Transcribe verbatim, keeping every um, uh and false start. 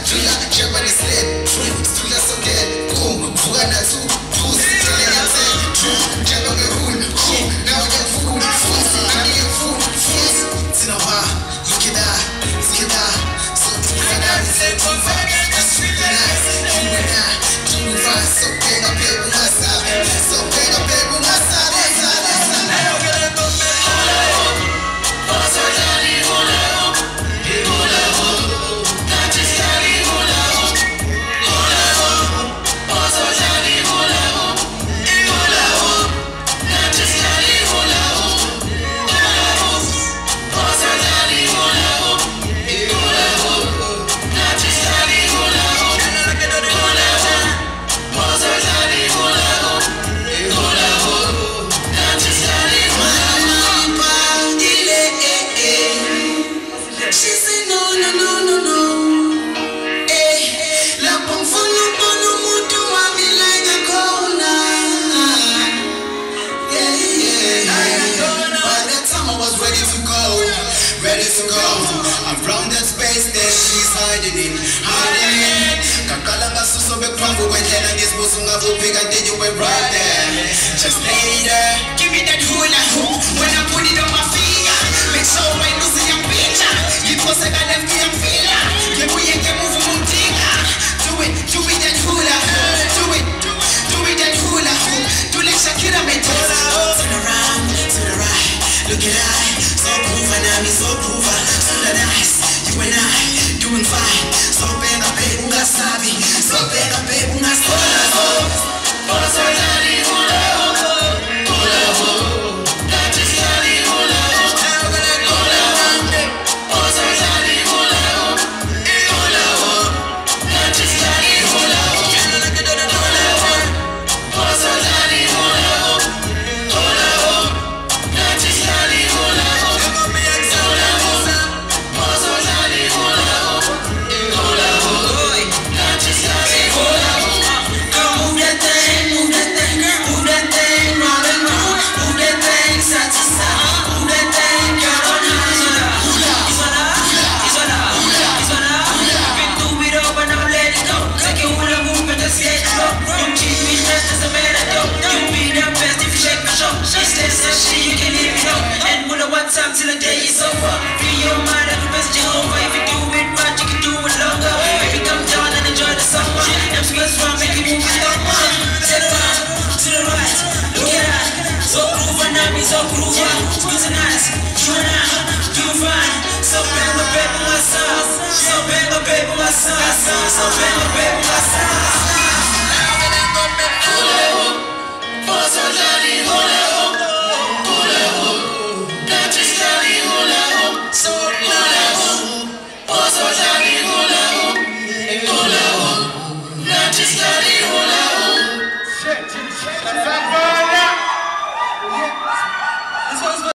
Jula, Japanese sled, Stula so dead, boom, Fugana too, Pussy, True, Japan rule, cool, now you're food, food, now you're food, food. Sinawa, you can die, you can die. So to be an say to five, that's really nice. You and I, do you find so big up here with my side, so big up here with my side. Ready to go around that space that she's hiding in, hiding in. Kakalanga suso be kwangu wendela ngisbusu ngavuphika did you were right there. Just lay there, give me that hula hoop when I put it on my finger. Make sure I lose your picture. You pose that left me a filler. You put your move muntinga. Do it, do it that hula hoop. Do it, do it that hula hoop. Do like Shakira me turn around to the right, look at I. So cool, and I'm so cool.